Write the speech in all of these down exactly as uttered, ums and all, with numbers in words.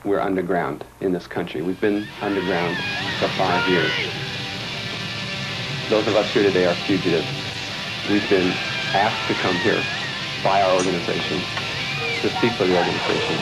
we're underground in this country. We've been underground for five years. Those of us here today are fugitives. We've been asked to come here by our organization to speak for the organization.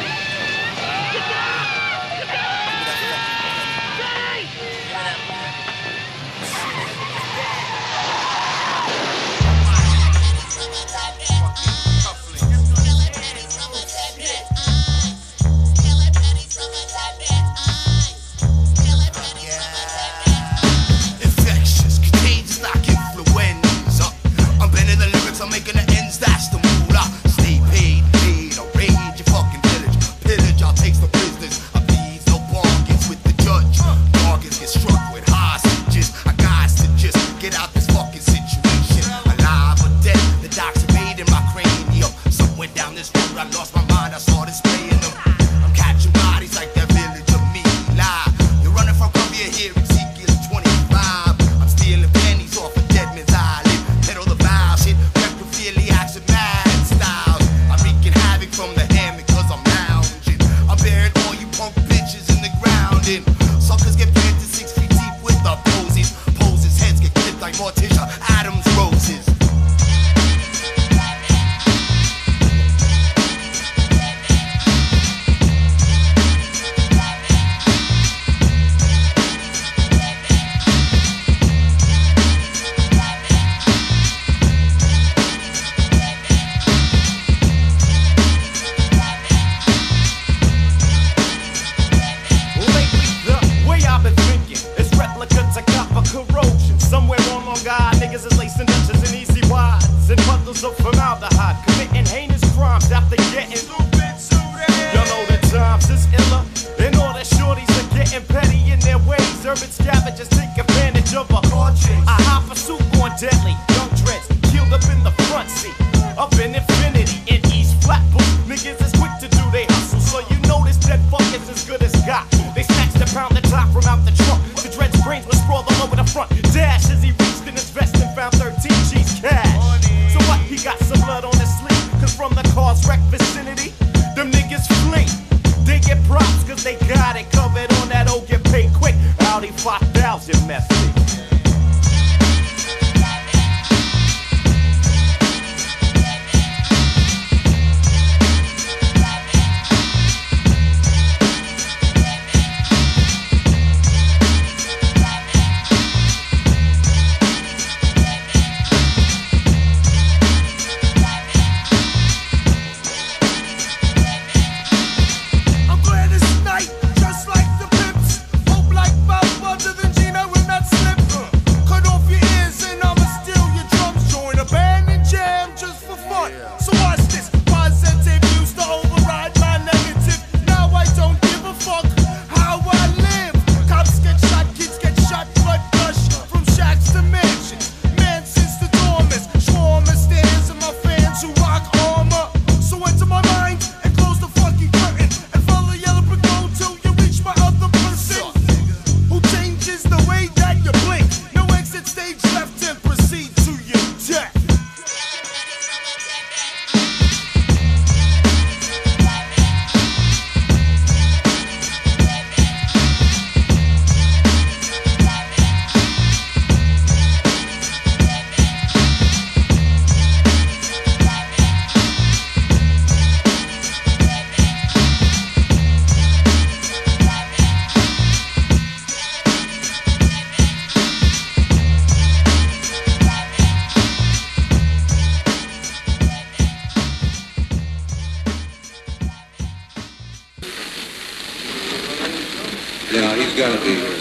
Yeah, he's got to be here.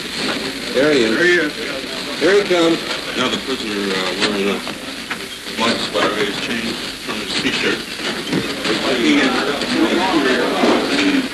There he is. There he is. Here he comes. Now the prisoner uh, wearing a white spider-raised chain from his t-shirt. He is